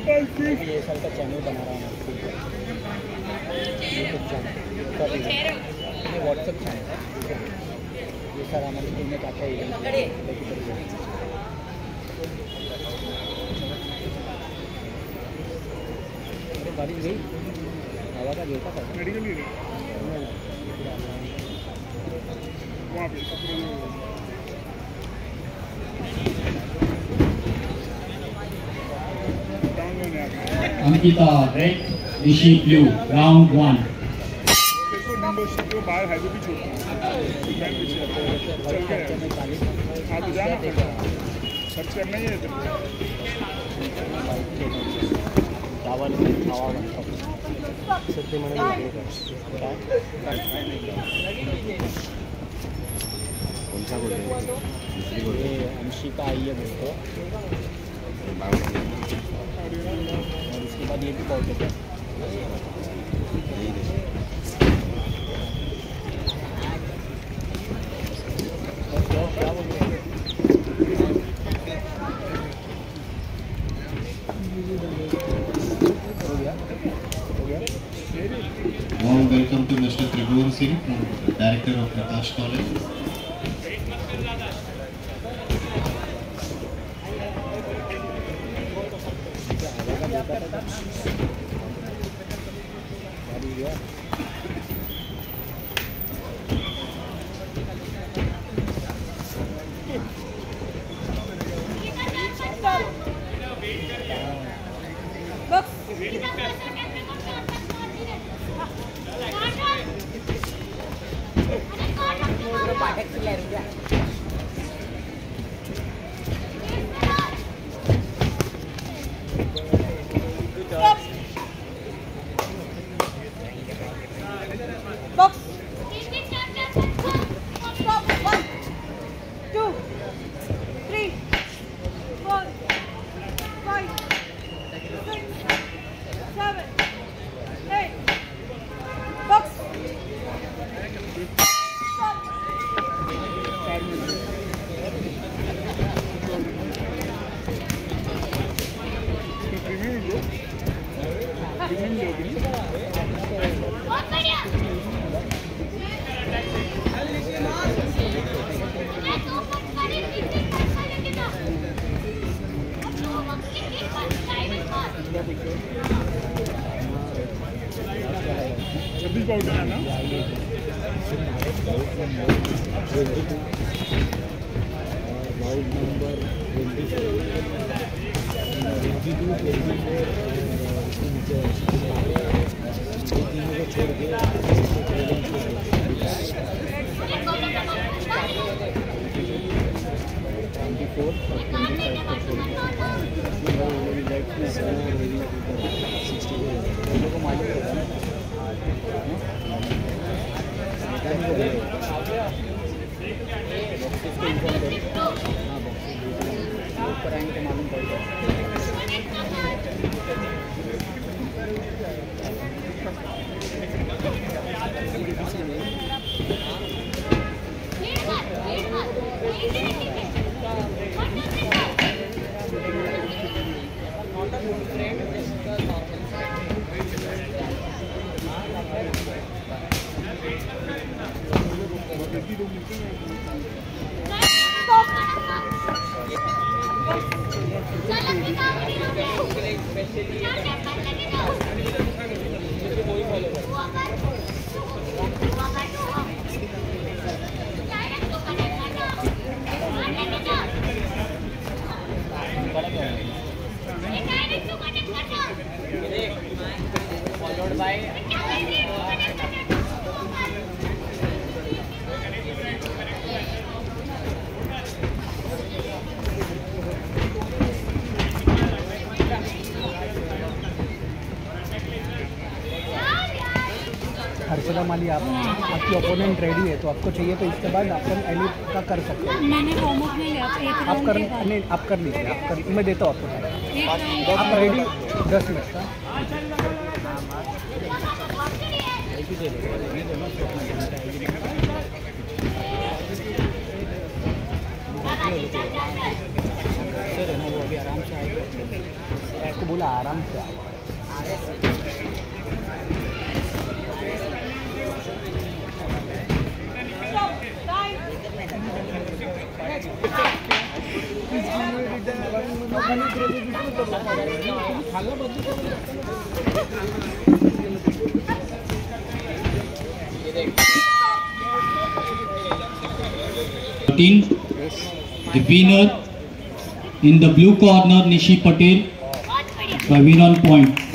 ये साल का चैनल बना रहा हूँ यूट्यूब चैनल, व्हाट्सएप चैनल। ये सर हमारे टीम में क्या बारिश गई, हवा का देता था मेडिकल ही वहाँ पे Ankita red, Rishi blue, round 1. Membership को बाहर हाईवे भी छोड़ता है चल गए। हाँ तो जाना सर्च करना ही है चावल हवा सत्य मैंने कौन सा बोल रहे हैं? अंशिका आई है दोस्तों, और उसके बाद ये भी कॉल करते हैं। क्या बोल रहे हैं? Warm welcome to Mr. Tribhuvan Singh, Director of Prakash College. माली आप आपकी ओपोनेंट रेडी है तो आपको चाहिए तो इसके बाद अपन एली का कर सकते हैं। मैंने वार्म अप नहीं लिया, आप कर नहीं, आप कर लीजिए, आप कर, मैं देता हूँ आपको टाइम। आप रेडी 10 मिनट का सर है ना, वो अभी आराम से आएगा। उसको बोला आराम से आओ. The winner in the blue corner, Nishi Patel, by win on point.